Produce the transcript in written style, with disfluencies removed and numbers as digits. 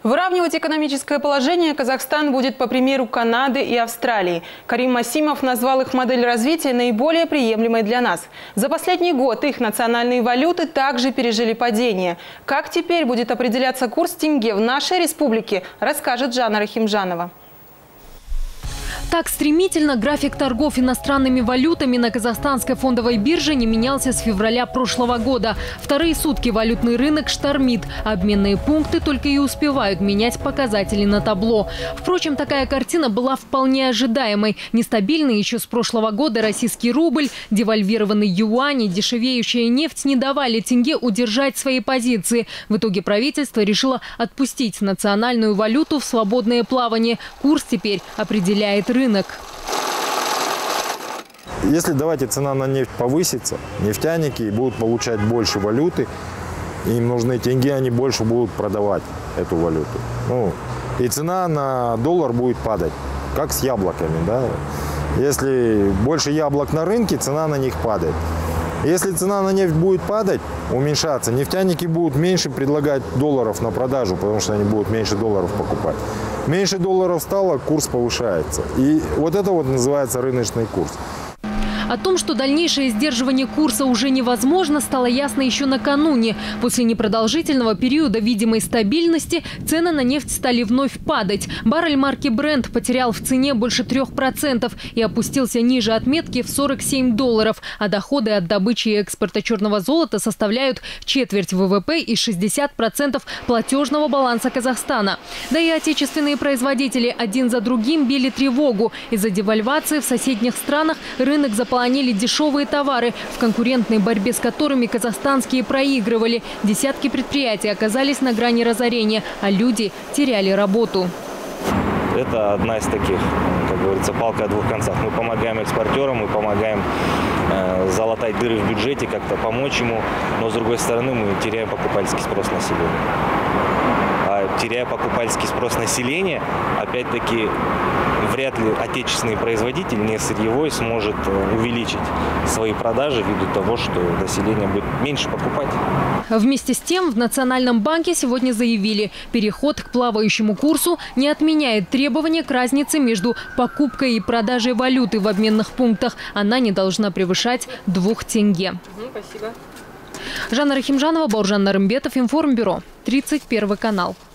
Выравнивать экономическое положение Казахстан будет по примеру Канады и Австралии. Карим Масимов назвал их модель развития наиболее приемлемой для нас. За последний год их национальные валюты также пережили падение. Как теперь будет определяться курс тенге в нашей республике, расскажет Жанна Рахимжанова. Так стремительно график торгов иностранными валютами на казахстанской фондовой бирже не менялся с февраля прошлого года. Вторые сутки валютный рынок штормит. Обменные пункты только и успевают менять показатели на табло. Впрочем, такая картина была вполне ожидаемой. Нестабильный еще с прошлого года российский рубль, девальвированный юань и дешевеющая нефть не давали тенге удержать свои позиции. В итоге правительство решило отпустить национальную валюту в свободное плавание. Курс теперь определяет рынок. Если давайте цена на нефть повысится, нефтяники будут получать больше валюты, им нужны тенге, они больше будут продавать эту валюту. И цена на доллар будет падать, как с яблоками. Да? Если больше яблок на рынке, цена на них падает. Если цена на нефть будет падать, уменьшаться, нефтяники будут меньше предлагать долларов на продажу, потому что они будут меньше долларов покупать. Меньше долларов стало, курс повышается. И вот это вот называется рыночный курс. О том, что дальнейшее сдерживание курса уже невозможно, стало ясно еще накануне. После непродолжительного периода видимой стабильности цены на нефть стали вновь падать. Баррель марки Brent потерял в цене больше 3% и опустился ниже отметки в $47, а доходы от добычи и экспорта черного золота составляют четверть ВВП и 60% платежного баланса Казахстана. Да и отечественные производители один за другим били тревогу. Из-за девальвации в соседних странах рынок заполонили дешевые товары, в конкурентной борьбе с которыми казахстанские проигрывали. Десятки предприятий оказались на грани разорения, а люди теряли работу. Это одна из таких, как говорится, палка о двух концах. Мы помогаем экспортерам, мы помогаем залатать дыры в бюджете, как-то помочь ему, но с другой стороны мы теряем покупательский спрос населения. А теряя покупательский спрос населения, опять-таки, вряд ли отечественный производитель, не сырьевой, сможет увеличить свои продажи ввиду того, что население будет меньше покупать. Вместе с тем в Национальном банке сегодня заявили, переход к плавающему курсу не отменяет требования к разнице между покупкой и продажей валюты в обменных пунктах. Она не должна превышать 2 тенге. Спасибо. Жанна Рахимжанова, Бауржан Нарымбетов, Информбюро, 31 канал.